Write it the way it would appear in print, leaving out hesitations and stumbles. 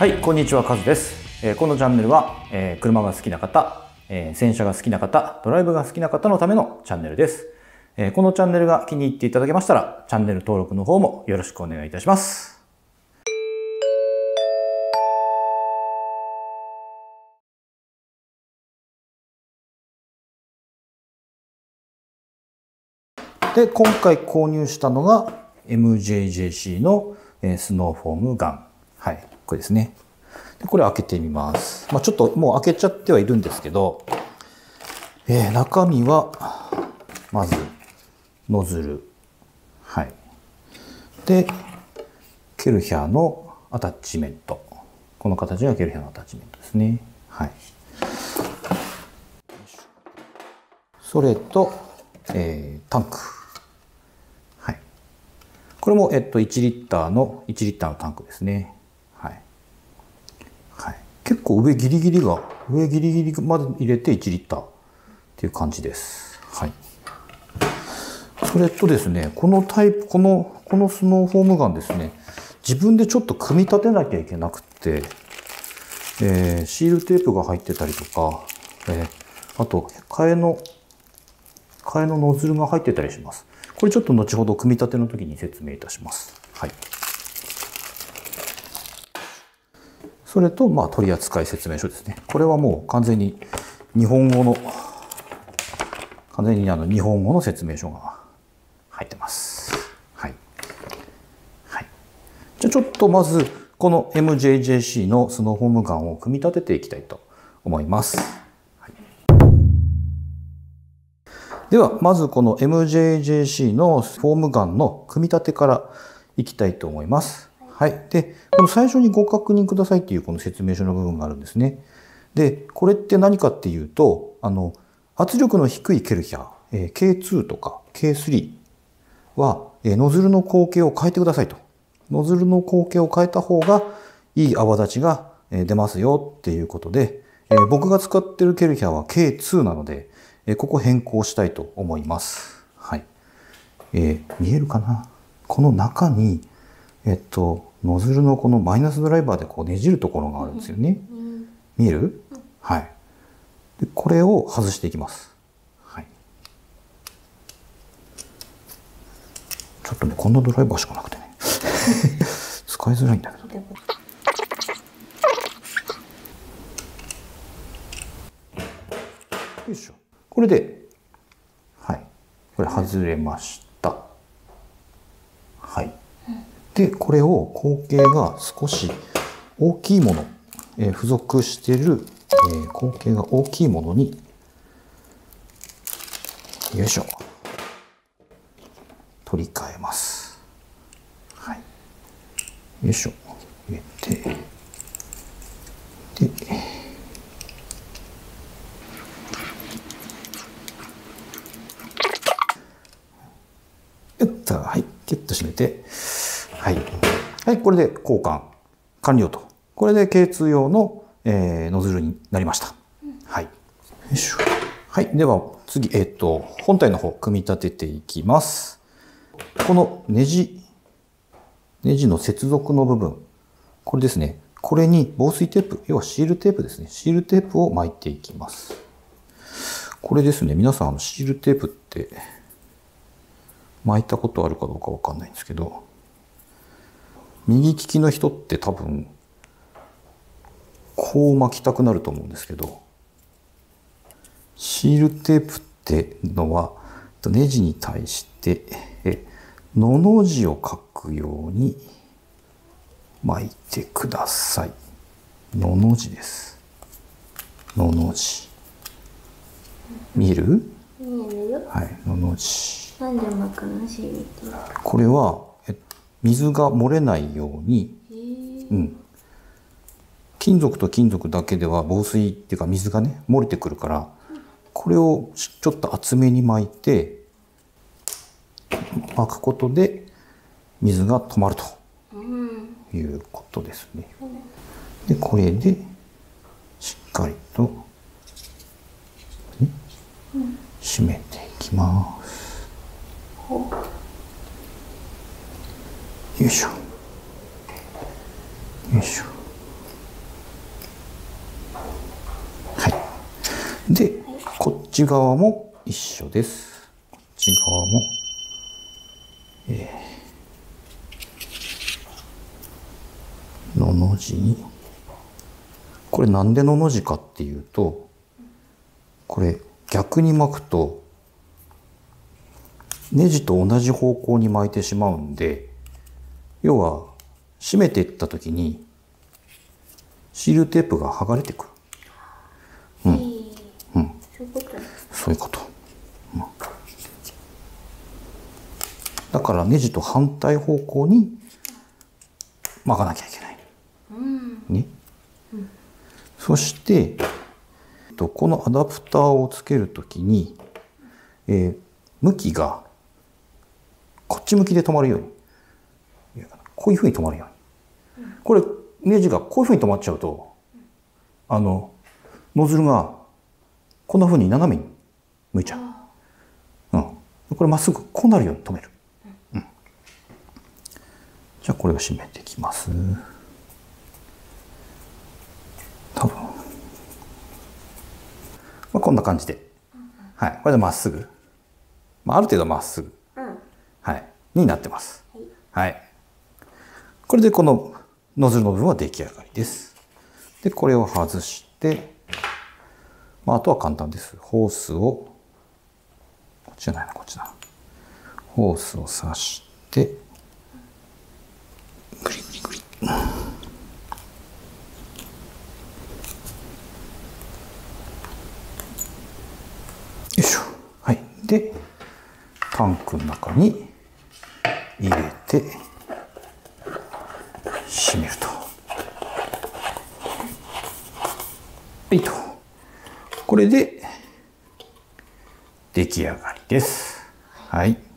はい、こんにちは、カズです。このチャンネルは、車が好きな方、洗車が好きな方、ドライブが好きな方のためのチャンネルです。このチャンネルが気に入っていただけましたら、チャンネル登録の方もよろしくお願いいたします。で、今回購入したのが MJJC のスノーフォームガン。はい、これですね。でこれ開けてみます。ちょっともう開けちゃってはいるんですけど、中身は、まず、ノズル。はい。で、ケルヒャーのアタッチメント。この形がケルヒャーのアタッチメントですね。はい。それと、タンク。はい。これも、1リッターのタンクですね。はい。はい。結構上ギリギリまで入れて1リッターっていう感じです。はい。それとですね、このタイプ、このスノーフォームガンですね、自分でちょっと組み立てなきゃいけなくて、シールテープが入ってたりとか、あと、替えのノズルが入ってたりします。これちょっと後ほど組み立ての時に説明いたします。はい。それと、取扱説明書ですね。これはもう完全に日本語の説明書が入ってます。はい。はい。じゃあちょっとまず、この MJJC のスノーフォームガンを組み立てていきたいと思います。はい、では、まずこの MJJC のフォームガンの組み立てからいきたいと思います。はい。で、この最初にご確認くださいっていうこの説明書の部分があるんですね。で、これって何かっていうと、圧力の低いケルヒャー、K2 とか K3 は、ノズルの口径を変えてくださいと。ノズルの口径を変えた方がいい泡立ちが出ますよっていうことで、僕が使ってるケルヒャーは K2 なので、ここ変更したいと思います。はい。見えるかな？この中に、ノズルのこのマイナスドライバーでこうねじるところがあるんですよね。見える？はい。で、これを外していきます。はい。ちょっとね、こんなドライバーしかなくてね。使いづらいんだけど。よいしょ。これで、はい。これ外れました。はい。で、これを口径が少し大きいもの、付属している、口径が大きいものに、よいしょ。取り替えます。はい。よいしょ。入れて、で、はい、キュッと締めて、はい。はい、これで交換完了と。これで K2 用の、ノズルになりました。はい。よいしょ。はい、では次、本体の方、組み立てていきます。このネジの接続の部分、これですね。これに防水テープ、要はシールテープですね。シールテープを巻いていきます。これですね、皆さんシールテープって巻いたことあるかどうかわかんないんですけど、右利きの人って多分、こう巻きたくなると思うんですけど、シールテープってのは、ネジに対して、のの字を書くように巻いてください。のの字です。のの字。見える？ 見えるよ。 はい、のの字。 なんで巻くの？シールテープ。 これは、水が漏れないように、金属と金属だけでは防水っていうか水がね、漏れてくるから、これをちょっと厚めに巻いて、巻くことで水が止まるということですね。で、これでしっかりと、締めていきます。よいしょ。よいしょ。 で、こっち側も一緒です。こっち側も、のの字に、これなんでのの字かっていうと、これ逆に巻くとネジと同じ方向に巻いてしまうんで、要は締めていった時にシールテープが剥がれてくる。そういうこと。だからネジと反対方向に巻かなきゃいけない。ね。そしてこのアダプターをつけるときに、向きがこっち向きで止まるように、こういうふうに止まるように。これネジがこういうふうに止まっちゃうと、ノズルがこんなふうに斜めに向いちゃう。これまっすぐこうなるように止める。じゃあこれを締めていきます。多分。こんな感じで。はい。これでまっすぐ。ある程度まっすぐ。はい。になってます。はい。これでこのノズルの部分は出来上がりです。で、これを外して、あとは簡単です。ホースを、こっちじゃないな、こっちだ。ホースを刺して、グリグリグリ。よいしょ。はい。で、タンクの中に入れて、閉めると。はいと。これで出来上がりです。はい。